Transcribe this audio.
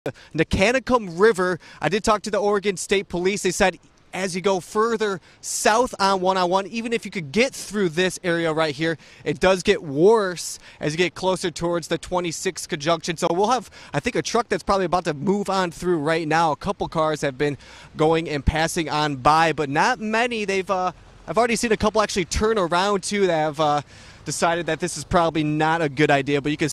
Nicanicum River. I did talk to the Oregon State Police. They said as you go further south on 101, even if you could get through this area right here, it does get worse as you get closer towards the 26 conjunction. So we'll have, I think, a truck that's probably about to move on through right now. A couple cars have been going and passing on by, but not many. I've already seen a couple actually turn around too that have decided that this is probably not a good idea, but you can